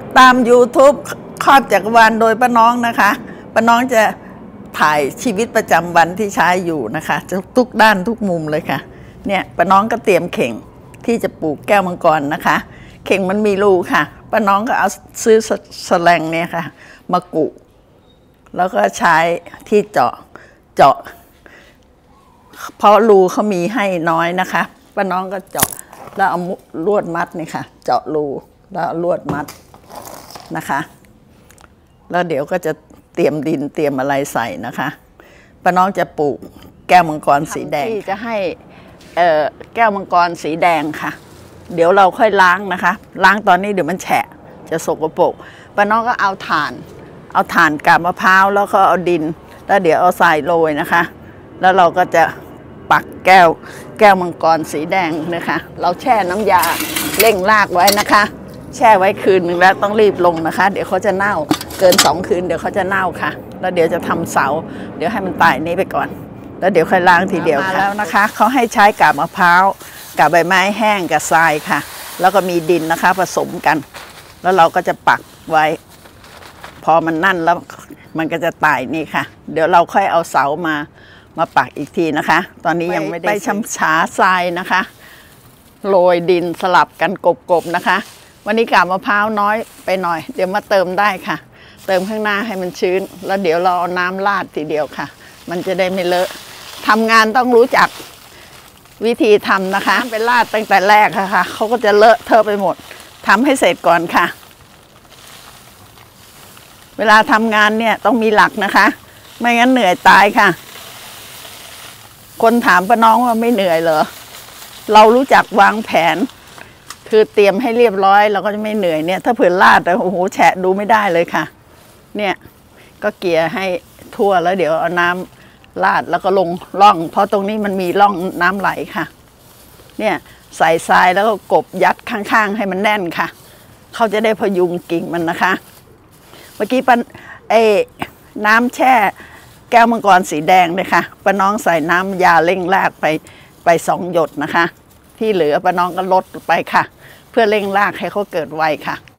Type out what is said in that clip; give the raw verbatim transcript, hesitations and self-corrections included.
ตาม ยูทูบ ครอบจักรวาลโดยป้าน้องนะคะป้าน้องจะถ่ายชีวิตประจำวันที่ใช้อยู่นะคะทุกด้านทุกมุมเลยค่ะเนี่ยป้าน้องก็เตรียมเข่งที่จะปลูกแก้วมังกรนะคะเข่งมันมีรูค่ะป้าน้องก็เอาซื้อแสลงเนี่ยค่ะมากุแล้วก็ใช้ที่เจาะเจาะเพราะรูเขามีให้น้อยนะคะป้าน้องก็เจาะแล้วเอาลวดมัดนี่ค่ะเจาะรูแล้วลวดมัดนะคะแล้วเดี๋ยวก็จะเตรียมดินเตรียมอะไรใส่นะคะป้าน้องจะปลูกแก้วมังกรสีแดงที่จะให้แก้วมังกรสีแดงค่ะเดี๋ยวเราค่อยล้างนะคะล้างตอนนี้เดี๋ยวมันแฉะจะสกปรกป้าน้องก็เอาถ่านเอาถ่านกาบมะพร้าวแล้วก็เอาดินแล้วเดี๋ยวเอาทรายโรยนะคะแล้วเราก็จะปักแก้วแก้วมังกรสีแดงนะคะเราแช่น้ำยาเร่งรากไว้นะคะแช่ไว้คืนหนึ่งแล้วต้องรีบลงนะคะเดี๋ยวเขาจะเน่าเกินสองคืนเดี๋ยวเขาจะเน่าค่ะแล้วเดี๋ยวจะทำเสาเดี๋ยวให้มันตายนี้ไปก่อนแล้วเดี๋ยวค่อยล้างทีเดียวค่ะแล้วนะคะเขาให้ใช้กาบมะพร้าวกับใบไม้แห้งกับทรายค่ะแล้วก็มีดินนะคะผสมกันแล้วเราก็จะปักไว้พอมันนั่นแล้วมันก็จะตายนี่ค่ะเดี๋ยวเราค่อยเอาเสามามาปักอีกทีนะคะตอนนี้ยังไม่ได้ไปช้ำฉาทรายนะคะโรยดินสลับกันกบๆนะคะวันนี้กาบมะพร้าวน้อยไปหน่อยเดี๋ยวมาเติมได้ค่ะเติมข้างหน้าให้มันชื้นแล้วเดี๋ยวเราเอาน้ำราดทีเดียวค่ะมันจะได้ไม่เลอะทำงานต้องรู้จักวิธีทำนะคะไปราดตั้งแต่แรกค่ะเขาก็จะเลอะเทอะไปหมดทำให้เสร็จก่อนค่ะเวลาทำงานเนี่ยต้องมีหลักนะคะไม่งั้นเหนื่อยตายค่ะคนถามป้าน้องว่าไม่เหนื่อยเหรอเรารู้จักวางแผนคือเตรียมให้เรียบร้อยเราก็จะไม่เหนื่อยเนี่ยถ้าเผื่อลาดแต่โอ้โหแฉะดูไม่ได้เลยค่ะเนี่ยก็เกลี่ยให้ทั่วแล้วเดี๋ยวเอาน้ำราดแล้วก็ลงร่องเพราะตรงนี้มันมีร่องน้ำไหลค่ะเนี่ยใส่ทรายแล้วก็กบยัดข้างๆให้มันแน่นค่ะเขาจะได้พยุงกิ่งมันนะคะเมื่อกี้ป้าเอน้ำแช่แก้วมังกรสีแดงเลยค่ะป้าน้องใส่น้ำยาเร่งรากไปไปสองหยดนะคะที่เหลือป้าน้องก็ลดไปค่ะเพื่อเร่งรากให้เขาเกิดไวค่ะ